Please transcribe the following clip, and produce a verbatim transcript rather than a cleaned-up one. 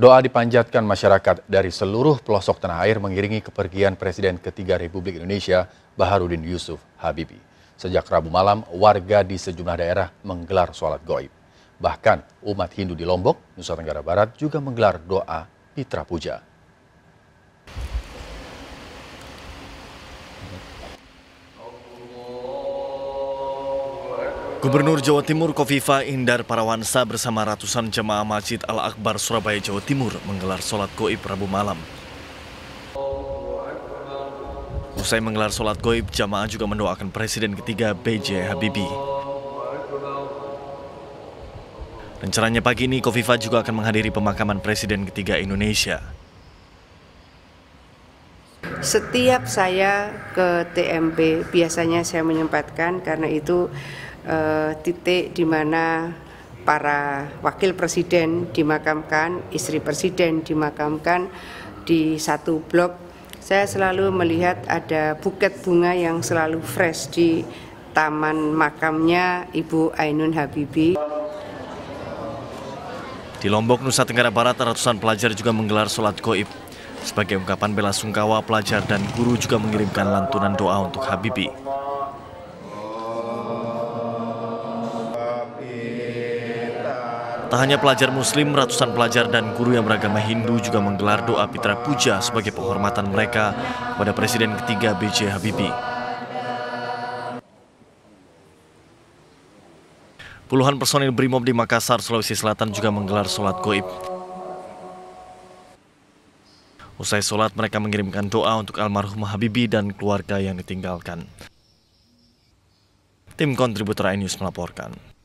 Doa dipanjatkan masyarakat dari seluruh pelosok tanah air mengiringi kepergian Presiden ketiga Republik Indonesia, Baharudin Yusuf Habibie. Sejak Rabu malam, warga di sejumlah daerah menggelar sholat gaib. Bahkan umat Hindu di Lombok, Nusa Tenggara Barat juga menggelar doa Pitra Puja. Gubernur Jawa Timur Kofifa Indar Parawansa bersama ratusan jemaah Masjid Al-Akbar Surabaya, Jawa Timur menggelar sholat gaib Rabu malam. Usai menggelar sholat gaib, jamaah juga mendoakan Presiden ketiga B J Habibie. Rencananya pagi ini Kofifa juga akan menghadiri pemakaman Presiden ketiga Indonesia. Setiap saya ke T M B biasanya saya menyempatkan karena itu eh, titik di mana para wakil presiden dimakamkan, istri presiden dimakamkan di satu blok. Saya selalu melihat ada buket bunga yang selalu fresh di taman makamnya Ibu Ainun Habibie. Di Lombok, Nusa Tenggara Barat, ratusan pelajar juga menggelar sholat gaib. Sebagai ungkapan bela sungkawa, pelajar dan guru juga mengirimkan lantunan doa untuk Habibie. Tak hanya pelajar Muslim, ratusan pelajar dan guru yang beragama Hindu juga menggelar doa Pitra Puja sebagai penghormatan mereka kepada Presiden ketiga B J Habibie. Puluhan personil Brimob di Makassar, Sulawesi Selatan juga menggelar sholat gaib. Usai sholat, mereka mengirimkan doa untuk almarhum Habibie dan keluarga yang ditinggalkan. Tim kontributor iNews melaporkan.